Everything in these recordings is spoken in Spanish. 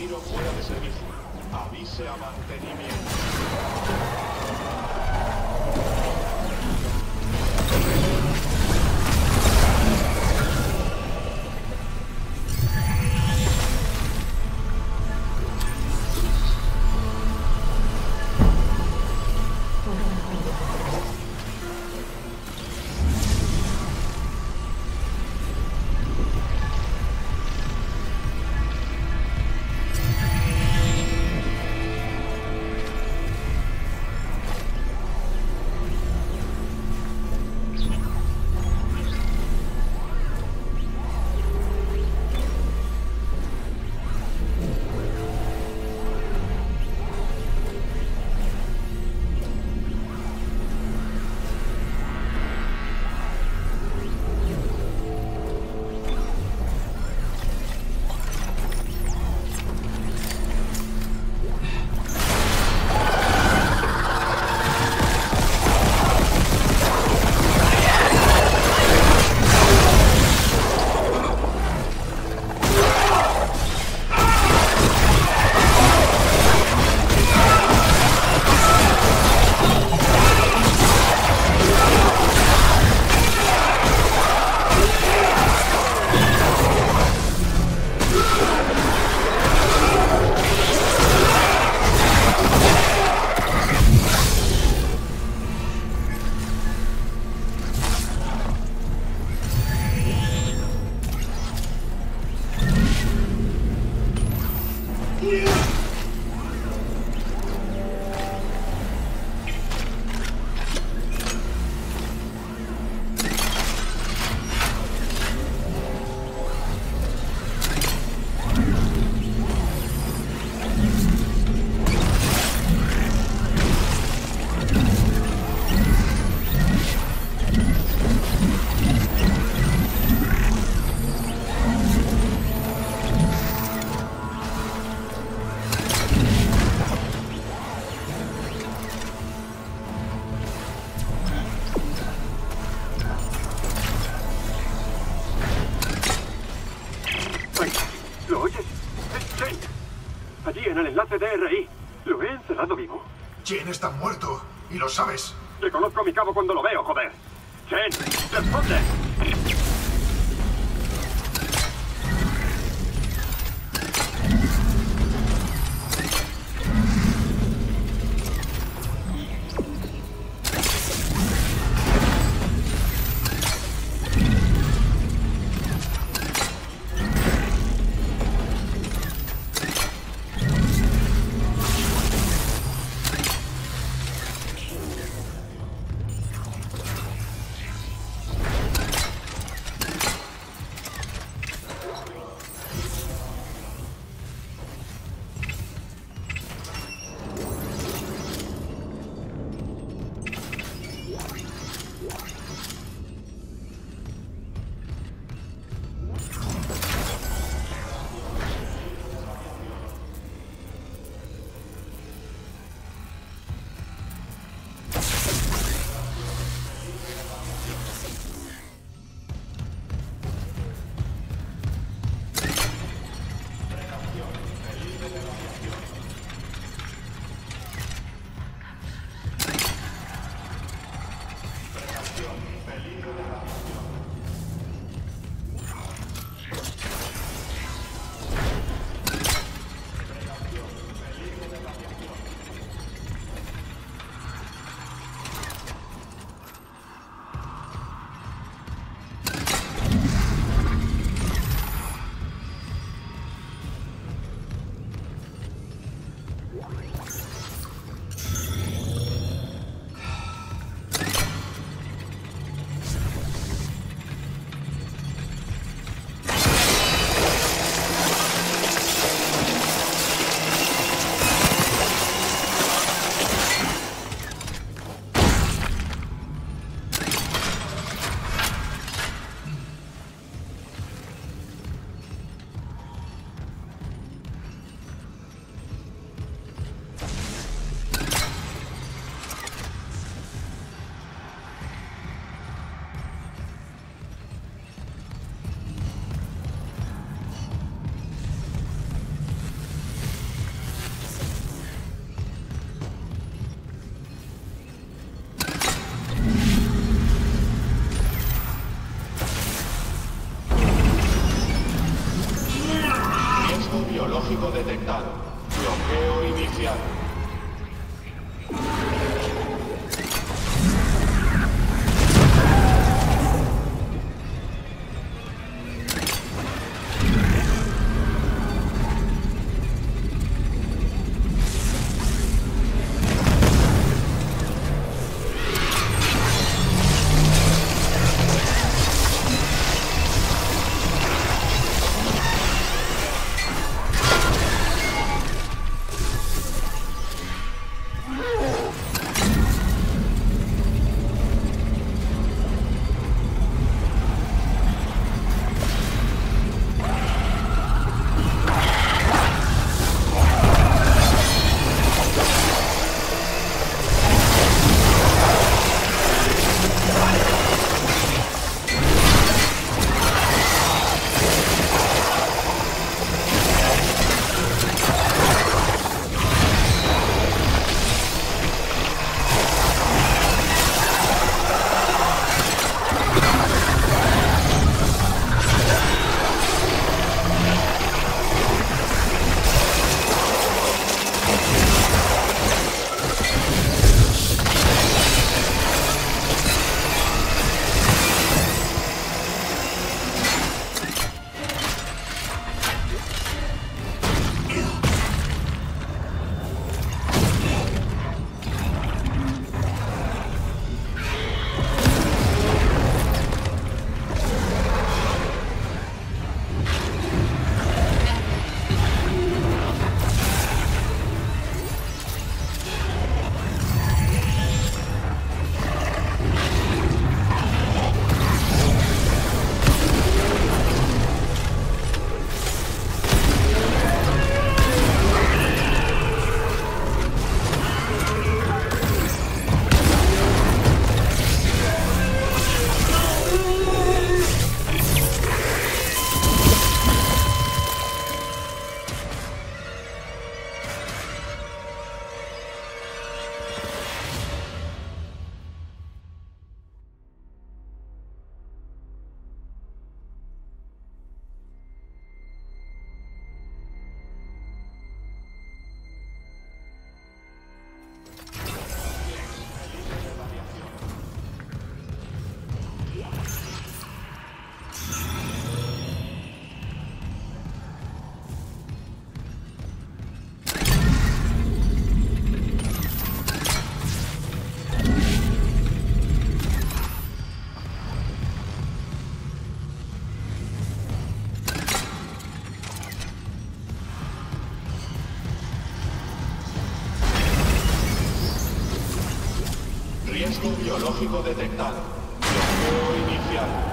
retiro fuera de servicio. Avise a mantenimiento. En el enlace DRI. Lo he encerrado vivo. Jane está muerto. Y lo sabes. Reconozco a mi cabo cuando lo veo, joder. Jane, responde. biológico detectado. Bloqueo inicial. Riesgo biológico detectado. Bloqueo inicial.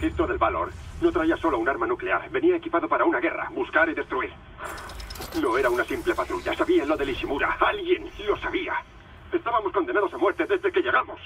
registro del Valor. No traía solo un arma nuclear. Venía equipado para una guerra. Buscar y destruir. No era una simple patrulla. Sabían lo del Ishimura. Alguien lo sabía. Estábamos condenados a muerte desde que llegamos.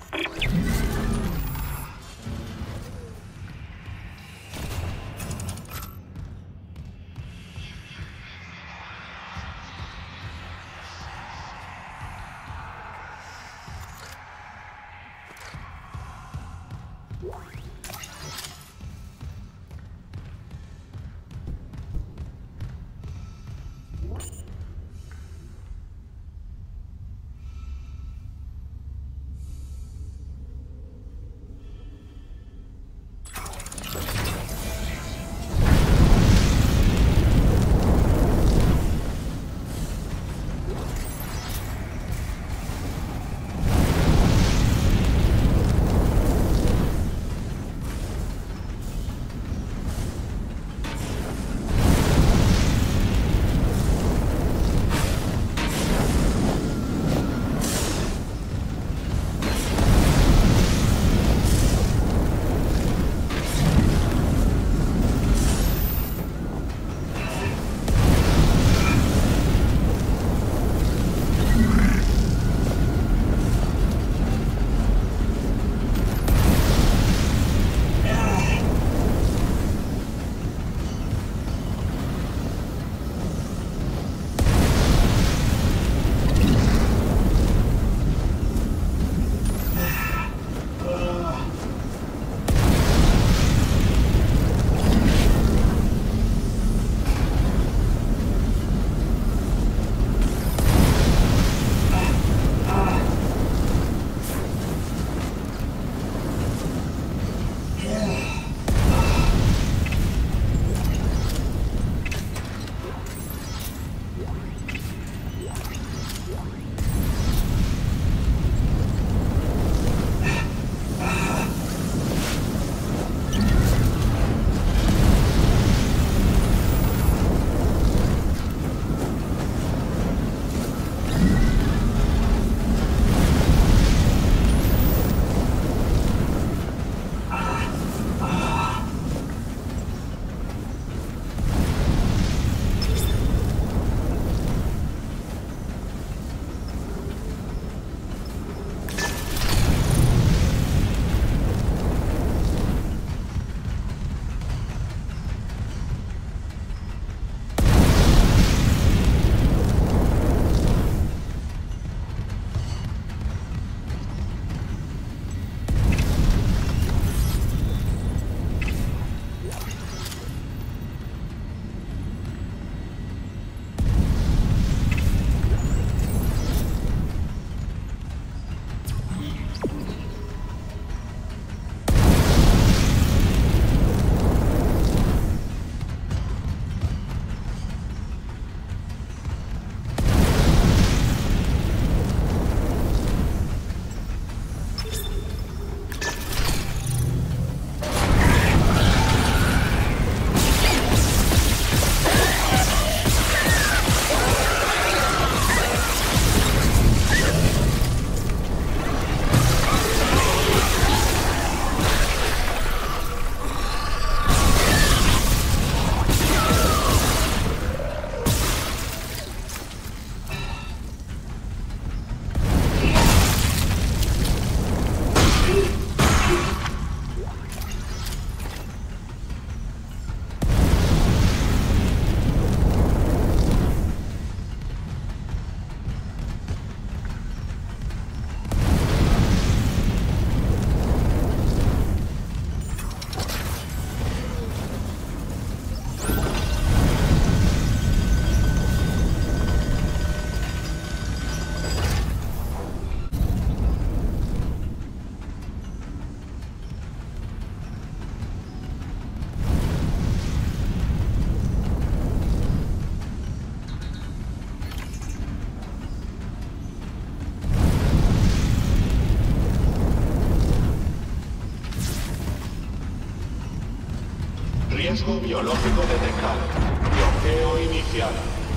Riesgo biológico detectado. Bloqueo inicial.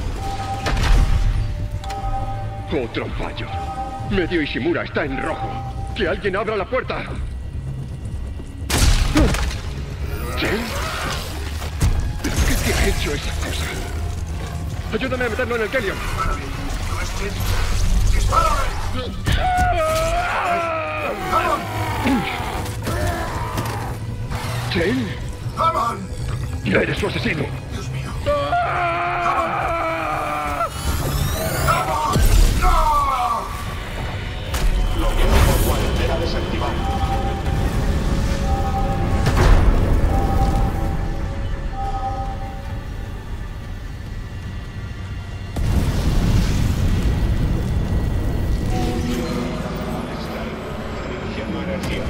Otro fallo. Medio Ishimura está en rojo. ¡Que alguien abra la puerta! ¿Quién? ¿Qué ha hecho esa cosa? Ayúdame a meterlo en el Kellion. ¿No es Jen? ¡Dispárale! ¡Hammond! ¿Quién? ¡Hammond! Ya eres su asesino. Dios mío. ¡Ah! ¡Hammond! ¡No! Bloqueo por cuarentena desactivado. Redirigiendo energía.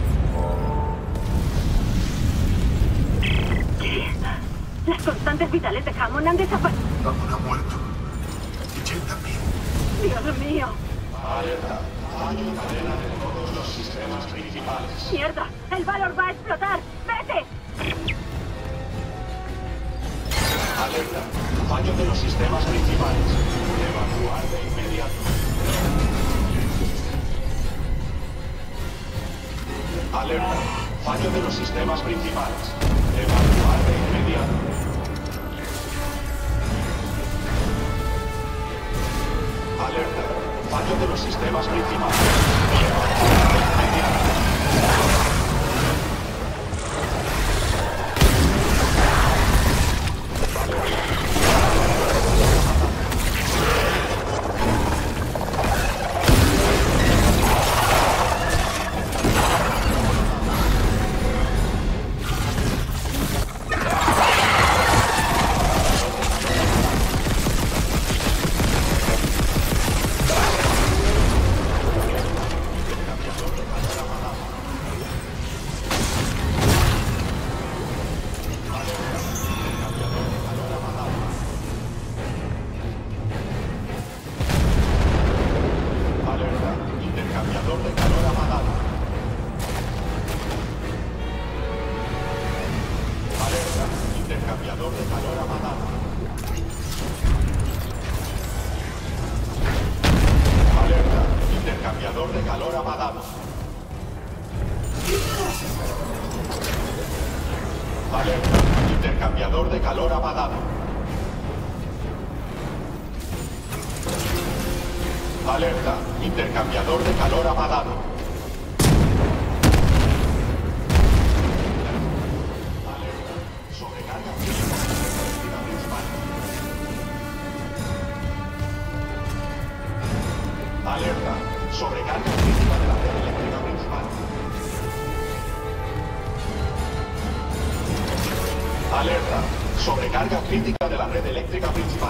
Las constantes vitales de Hammond han desaparecido. Hammond ha muerto. Y Jen también. Dios mío. Alerta. Fallo en cadena de todos los sistemas principales. ¡Mierda! ¡El Valor va a explotar! ¡Vete! Alerta. Fallo de los sistemas principales. Evacuar de inmediato. Alerta. Fallo de los sistemas principales. Evacuar de inmediato. Alerta. Fallo de los sistemas principales. Evacuar de inmediato. Alerta. Intercambiador de calor apagado. Alerta. Intercambiador de calor apagado. Alerta. Intercambiador de calor apagado. Alerta. Intercambiador de calor apagado. Alerta. Intercambiador de calor apagado. Alerta. Sobrecarga física eléctrica principal. Alerta. Sobrecarga crítica de la red eléctrica principal. Alerta. Sobrecarga crítica de la red eléctrica principal.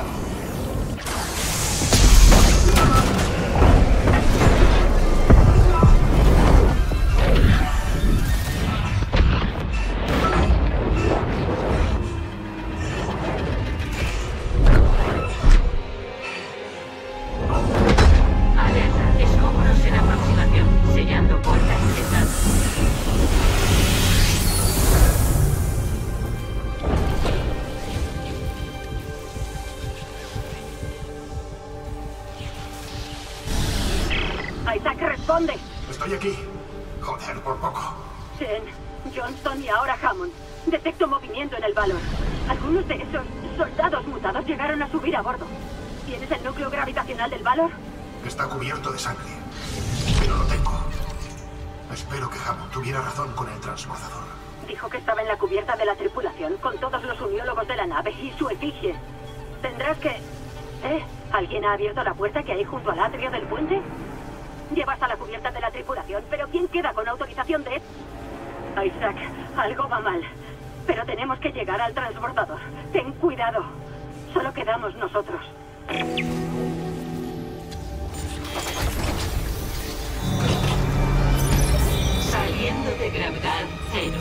Alerta, escombros en aproximación, sellando puertas y ventanas. Isaac, responde. Estoy aquí. Joder, por poco. Jen, Johnston y ahora Hammond. Detecto movimiento en el Valor. Algunos de esos soldados mutados llegaron a subir a bordo. ¿Tienes el núcleo gravitacional del Valor? Está cubierto de sangre. Pero lo tengo. Espero que Hammond tuviera razón con el transbordador. Dijo que estaba en la cubierta de la tripulación con todos los uniólogos de la nave y su efigie. Tendrás que... ¿Alguien ha abierto la puerta que hay junto al atrio del puente? Llevas a la cubierta de la tripulación, pero ¿quién queda con autorización de...? Isaac, algo va mal. Pero tenemos que llegar al transbordador. Ten cuidado. Solo quedamos nosotros. Saliendo de gravedad cero.